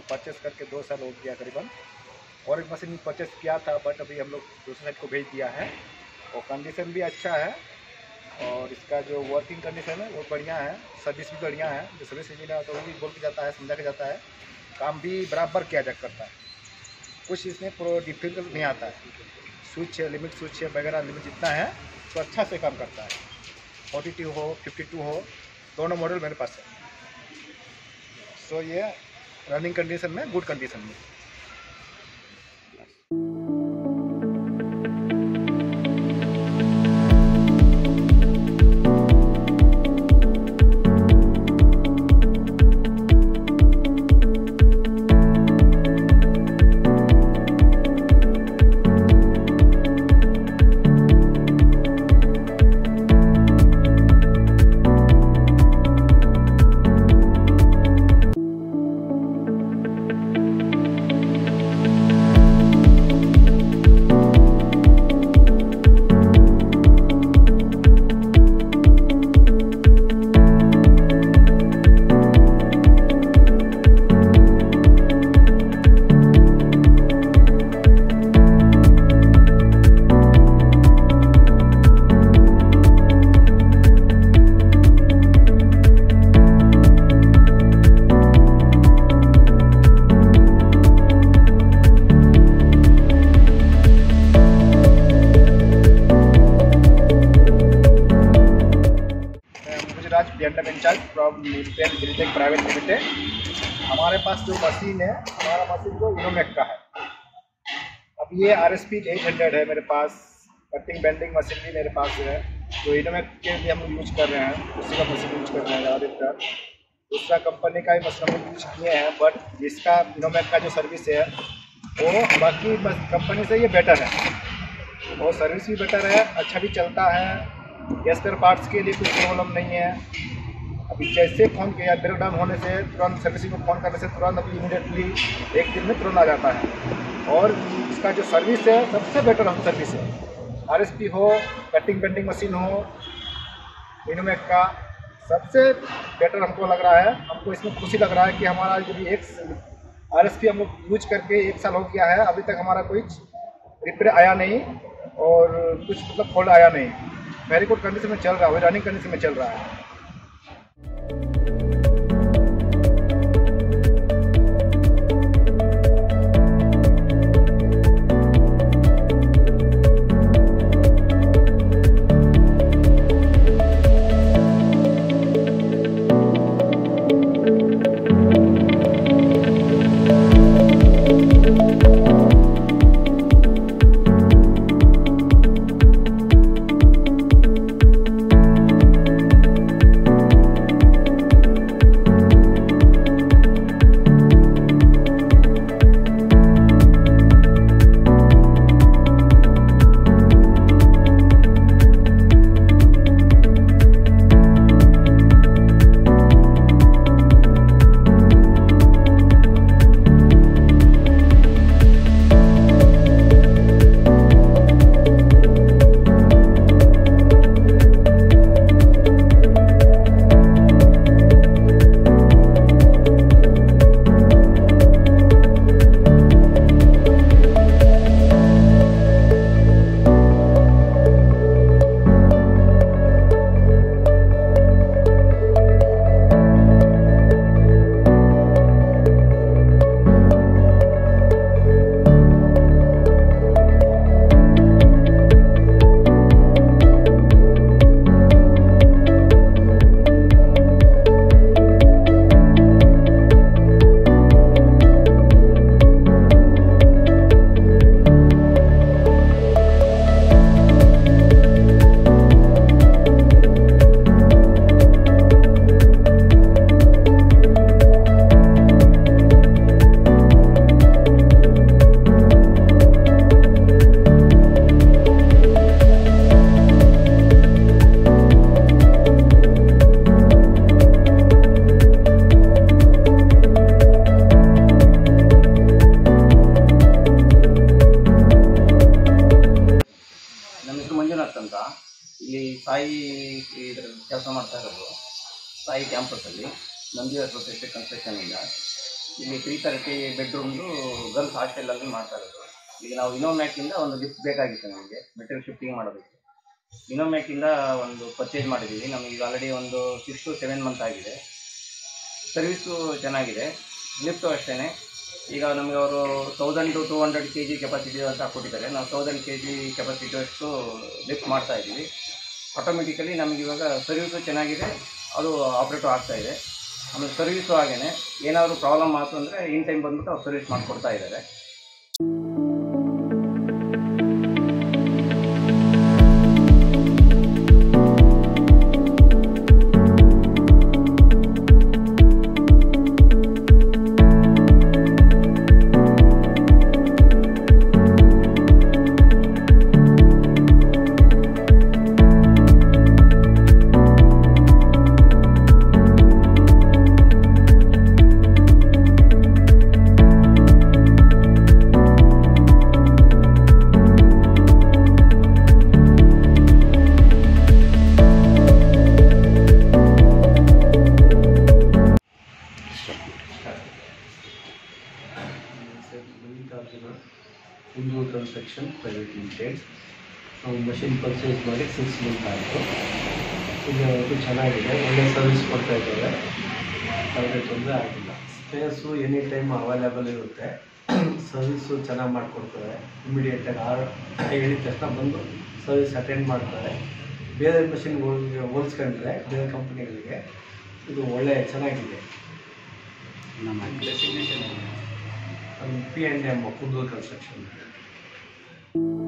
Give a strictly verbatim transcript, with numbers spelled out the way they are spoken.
Purchase करके दो साल हो गया करीबन। और एक मशीन परचेस किया था बट अभी हम लोग दूसरे साइड को भेज दिया है और कंडीशन भी अच्छा है और इसका जो वर्किंग कंडीशन है वो बढ़िया है, सर्विस भी बढ़िया है। जो सर्विस इंजीनियर तो वो भी बोल के जाता है, समझा के जाता है, काम भी बराबर किया जा करता है, कुछ इसमें प्रो डिफिकल्ट नहीं आता है। स्विच है, लिमिट स्विच है वगैरह लिमिट जितना है तो अच्छा से काम करता है। फोर्टी टू हो फिफ्टी टू हो दोनों मॉडल मेरे पास है। सो ये रनिंग कंडीशन में, गुड कंडीशन में। बियंडम इंचार्ज फ्रॉम यूरोपियन गिरिटेक प्राइवेट लिमिटेड। हमारे पास जो मशीन है, हमारा मशीन जो इनोमेक का है। अब ये R S P eight hundred है मेरे पास। कटिंग बेंडिंग मशीन भी मेरे पास है जो इनोमेक के लिए हम यूज कर रहे हैं, उसी का मशीन यूज कर रहे हैं ज़्यादातर। दूसरा कंपनी का ही मशीन हम यूज किए हैं बट जिसका इनोमेक का जो सर्विस है वो बाकी कंपनी से ये बेटर है और सर्विस भी बेटर है, अच्छा भी चलता है। स्पेयर पार्ट्स के लिए कोई प्रॉब्लम नहीं है। अभी जैसे फ़ोन किया ब्रेक डाउन होने से तुरंत सर्विसिंग को फ़ोन करने से तुरंत अभी इमीडिएटली एक दिन में तुरंत आ जाता है। और इसका जो सर्विस है सबसे बेटर हम सर्विस है। आर एस पी हो, कटिंग बेंडिंग मशीन हो, इनोमेक का सबसे बेटर हमको लग रहा है। हमको इसमें खुशी लग रहा है कि हमारा जो भी एक आर एस पी हम लोग यूज करके एक साल हो गया है, अभी तक हमारा कोई रिपेयर आया नहीं और कुछ मतलब फॉल्ट आया नहीं। वेरी गुड कंडीशन में चल रहा है, रनिंग कंडीशन में चल रहा है। ಇಲ್ಲಿ ಸಾಯಿ ಇದರ ಕೆಲಸ ಮಾಡ್ತಾ ಇರೋದು ಸಾಯಿ ಕ್ಯಾಂಪಸ್ಸಲ್ಲಿ ನಂದಿ ಅಸೋಸಿಯೇಟೆಡ್ ಕನ್ಸ್ಟ್ರಕ್ಷನ್ ಇಂದ ಇಲ್ಲಿ ತ್ರೀ ತರ್ಟಿ ಬೆಡ್ರೂಮ್ದು ಗರ್ಲ್ಸ್ ಹಾಸ್ಟೆಲಲ್ಲಿ ಮಾಡ್ತಾ ಇರೋದು. ಈಗ ನಾವು ಇನೋಮ್ಯಾಕಿಂದ ಒಂದು ಲಿಫ್ಟ್ ಬೇಕಾಗಿತ್ತು ನಮಗೆ ಮೆಟೀರಿಯಲ್ ಶಿಫ್ಟಿಂಗ್ ಮಾಡೋದಕ್ಕೆ. ಇನೋಮ್ಯಾಕಿಂದ ಒಂದು ಪರ್ಚೇಸ್ ಮಾಡಿದ್ದೀವಿ. ನಮಗೆ ಈಗ ಆಲ್ರೆಡಿ ಒಂದು ಸಿಕ್ಸ್ ಟು ಸೆವೆನ್ ಮಂತ್ ಆಗಿದೆ. ಸರ್ವಿಸು ಚೆನ್ನಾಗಿದೆ. ಲಿಫ್ಟು ಅಷ್ಟೇ. ಈಗ ನಮಗೆ ಅವರು thousand to two hundred K G capacity ಅಂತ ಕೊಟ್ಟಿದ್ದಾರೆ. ನಾವು ತೌಸಂಡ್ ಕೆ ಜಿ ಕೆಪಾಸಿಟಿ ಅಷ್ಟು ಲಿಫ್ಟ್ ಮಾಡ್ತಾ ಇದ್ದೀವಿ. ಆಟೋಮೆಟಿಕಲಿ ನಮಗೆ ಇವಾಗ ಸರ್ವಿಸು ಚೆನ್ನಾಗಿದೆ, ಅದು ಆಪ್ರೇಟು ಆಗ್ತಾಯಿದೆ. ಆಮೇಲೆ ಸರ್ವಿಸು ಹಾಗೇ ಏನಾದರೂ ಪ್ರಾಬ್ಲಮ್ ಆಯಿತು ಅಂದರೆ ಇನ್ ಟೈಮ್ ಬಂದುಬಿಟ್ಟು ಅವ್ರು ಸರ್ವಿಸ್ ಮಾಡಿಕೊಡ್ತಾ ಇದ್ದಾರೆ. Kunduru construction private limited. ನಾವು ಮಷಿನ್ ಪರ್ಚೇಸ್ ಮಾಡಿ ಸಿಕ್ಸ್ ಮಂತ್ ಆಯಿತು. ಈಗ ಅದು ಚೆನ್ನಾಗಿದೆ, ಒಳ್ಳೆ ಸರ್ವಿಸ್ ಕೊಡ್ತಾ ಇದ್ದಾರೆ, ಯಾವುದೇ ತೊಂದರೆ ಆಗಿಲ್ಲ. ಸ್ಪೇಸು ಎನಿ ಟೈಮ್ ಅವೈಲೇಬಲ್ ಇರುತ್ತೆ. ಸರ್ವಿಸು ಚೆನ್ನಾಗಿ ಮಾಡಿಕೊಡ್ತಾರೆ. ಇಮಿಡಿಯೇಟಾಗಿ ಆರು ಹೇಳಿದ ತಕ್ಷಣ ಬಂದು ಸರ್ವಿಸ್ ಅಟೆಂಡ್ ಮಾಡ್ತಾರೆ. ಬೇರೆ ಮಷಿನ್ಗಳಿಗೆ ಹೋಲಿಸ್ಕೊಂಡ್ರೆ ಬೇರೆ ಕಂಪ್ನಿಗಳಿಗೆ ಇದು ಒಳ್ಳೆ ಚೆನ್ನಾಗಿದೆ. ನಮ್ಮ designation P and M Kunduru construction.